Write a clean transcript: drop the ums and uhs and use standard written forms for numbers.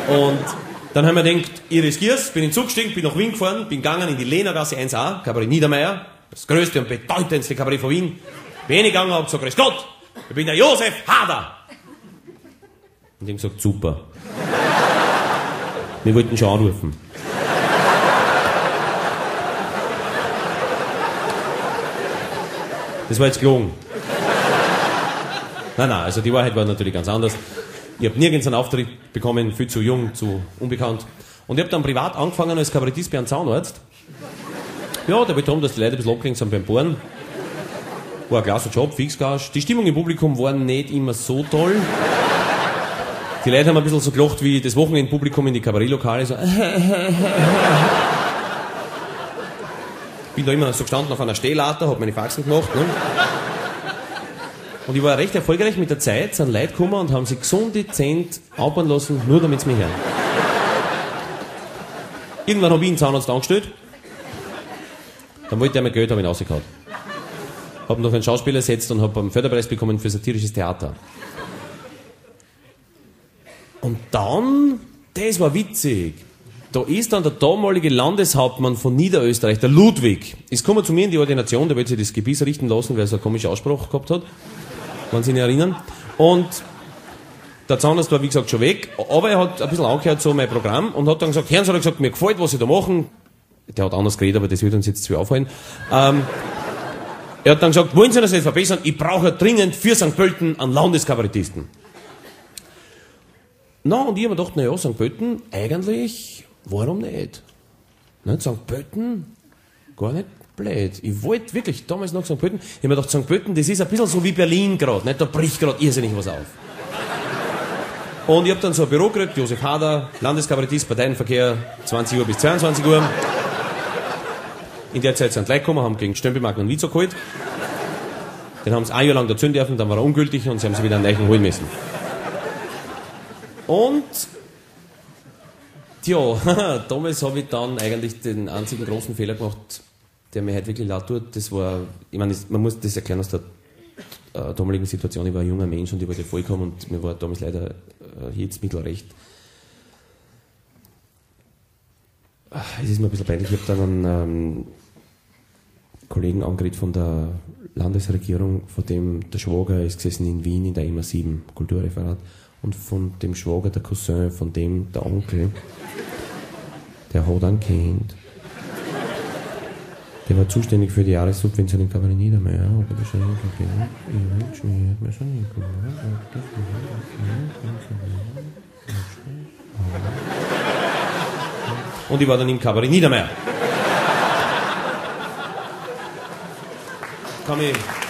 Und dann haben wir gedacht, ich riskier's, bin in den Zug gestiegen, bin nach Wien gefahren, bin gegangen in die Lehnergasse 1a, Kabarett Niedermeyer, das größte und bedeutendste Kabarett von Wien. Bin ich gegangen und hab gesagt, grüß Gott, ich bin der Josef Hader. Und die haben gesagt, super. Wir wollten schon anrufen. Das war jetzt gelogen. Nein, also die Wahrheit war natürlich ganz anders. Ich habe nirgends einen Auftritt bekommen, viel zu jung, zu unbekannt. Und ich habe dann privat angefangen als Kabarettist bei einem Zahnarzt. Ja, der wollte haben, dass die Leute ein bisschen abgelenkt sind beim Bohren. War ein klasse Job, Fixgas. Die Stimmung im Publikum war nicht immer so toll. Die Leute haben ein bisschen so gelacht wie das Wochenendpublikum in die Kabarettlokale. So. Bin da immer so gestanden auf einer Stehlater, hab meine Faxen gemacht. Ne? Und ich war recht erfolgreich mit der Zeit, sind Leute gekommen und haben sich gesund dezent abbauen lassen, nur damit sie mich hören. Irgendwann habe ich einen Zahnarzt angestellt. Dann wollte er mir Geld, habe ihn rausgehauen. Hab noch einen Schauspieler ersetzt und habe einen Förderpreis bekommen für satirisches Theater. Und dann, das war witzig, da ist dann der damalige Landeshauptmann von Niederösterreich, der Ludwig, ist gekommen zu mir in die Ordination, der wollte sich das Gebiss richten lassen, weil er so eine komische Aussprache gehabt hat, wenn Sie sich erinnern. Und der Zahnarzt war wie gesagt schon weg, aber er hat ein bisschen angehört so mein Programm und hat dann gesagt, Herrn, hat er gesagt, mir gefällt, was Sie da machen. Der hat anders geredet, aber das wird uns jetzt zu auffallen. Er hat dann gesagt, wollen Sie das nicht verbessern? Ich brauche dringend für St. Pölten einen Landeskabarettisten. Na, und ich habe mir gedacht, naja, St. Pölten, eigentlich, warum nicht? Ne, St. Pölten, gar nicht blöd. Ich wollte wirklich damals noch St. Pölten. Ich habe mir gedacht, St. Pölten, das ist ein bisschen so wie Berlin gerade, nicht? Da bricht gerade irrsinnig was auf. Und ich habe dann so ein Büro gekriegt, Josef Hader, Landeskabarettist, Parteienverkehr, 20 Uhr bis 22 Uhr. In der Zeit sind Leute gekommen, haben gegen Stempelmarken einen Witzer geholt. Den haben sie ein Jahr lang dazu dürfen, dann war er ungültig und sie haben sie wieder einen Leichen holen müssen. Und, tja, damals habe ich dann eigentlich den einzigen großen Fehler gemacht, der mir heute wirklich leid tut. Das war, ich meine, man muss das erklären aus der damaligen Situation. Ich war ein junger Mensch und ich wollte vollkommen und mir war damals leider jetzt mittelrecht. Es ist mir ein bisschen peinlich, ich habe dann einen Kollegen angeredet von der Landesregierung, von dem der Schwager ist gesessen in Wien in der MA7 Kulturreferat. Und von dem Schwager, der Cousin, von dem der Onkel, der hat ein Kind. Der war zuständig für die Jahressubvention in Kabarett Niedermeyer. Und ich war dann im Kabarett Niedermeyer. Kann ich